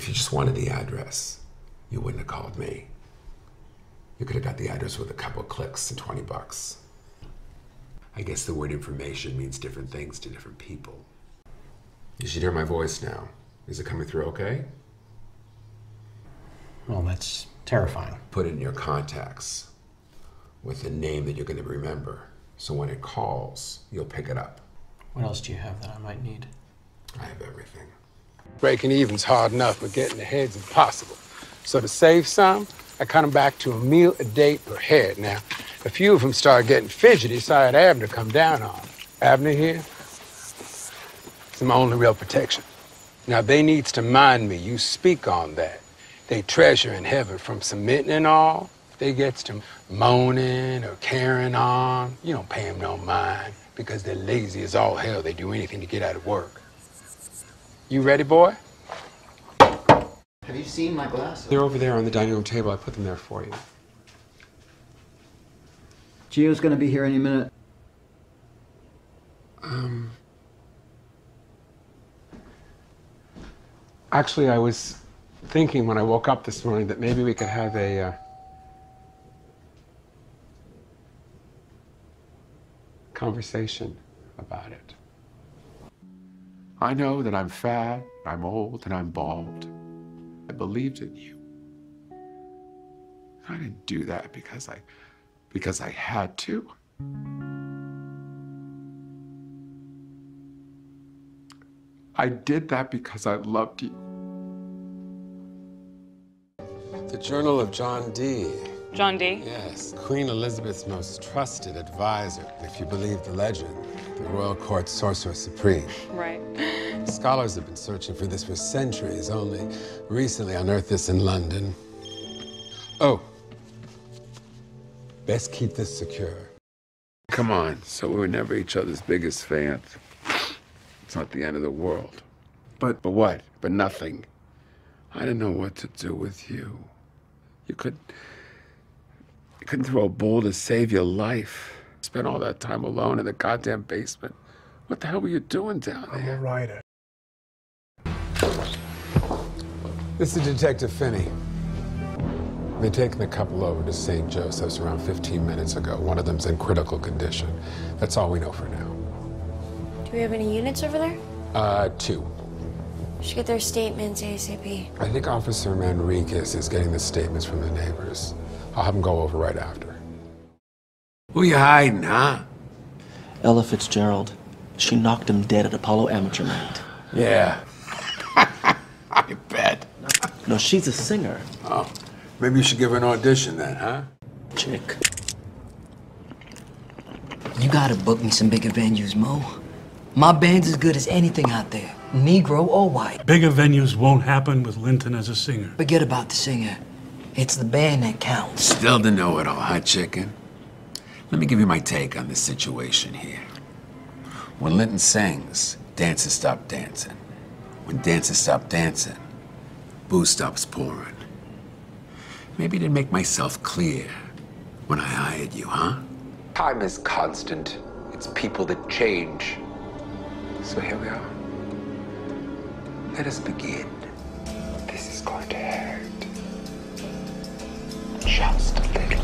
If you just wanted the address, you wouldn't have called me. You could have got the address with a couple of clicks and $20. I guess the word information means different things to different people. You should hear my voice now. Is it coming through okay? Well, that's terrifying. Put it in your contacts with a name that you're going to remember. So when it calls, you'll pick it up. What else do you have that I might need? I have everything. Breaking even's hard enough, but getting ahead's impossible. So to save some, I cut them back to a meal a day per head. Now, a few of them started getting fidgety, so I had Abner come down on them. Abner here, it's my only real protection. Now, they needs to mind me. You speak on that. They treasure in heaven from submitting and all. They gets to moaning or carrying on. You don't pay them no mind because they're lazy as all hell. They do anything to get out of work. You ready, boy? Have you seen my glasses? They're over there on the dining room table. I put them there for you. Gio's gonna be here any minute. Actually, I was thinking when I woke up this morning that maybe we could have a conversation about it. I know that I'm fat, I'm old, and I'm bald. I believed in you. I didn't do that because I had to. I did that because I loved you. The Journal of John D. John D? Yes, Queen Elizabeth's most trusted advisor, if you believe the legend, the royal court sorcerer supreme. Right. Scholars have been searching for this for centuries, only recently unearthed this in London. Oh, best keep this secure. Come on, so we were never each other's biggest fans. It's not the end of the world. But what? But nothing. I didn't know what to do with you. You couldn't throw a bull to save your life. Spent all that time alone in the goddamn basement. What the hell were you doing down there? I'm a writer. This is Detective Finney. They've taken a couple over to St. Joseph's around 15 minutes ago. One of them's in critical condition. That's all we know for now. Do we have any units over there? 2. We should get their statements ASAP. I think Officer Manriquez is getting the statements from the neighbors. I'll have him go over right after. Who you hiding, huh? Ella Fitzgerald. She knocked him dead at Apollo Amateur Night. Yeah. I bet. No, she's a singer. Oh, maybe you should give her an audition then, huh? Chick. You gotta book me some bigger venues, Mo. My band's as good as anything out there, Negro or white. Bigger venues won't happen with Linton as a singer. Forget about the singer. It's the band that counts. Still the know-it-all, huh, chicken? Let me give you my take on this situation here. When Linton sings, dancers stop dancing. When dancers stop dancing, booze stops pouring. Maybe I didn't make myself clear when I hired you, huh? Time is constant. It's people that change. So here we are. Let us begin. This is going to hurt. Just a little.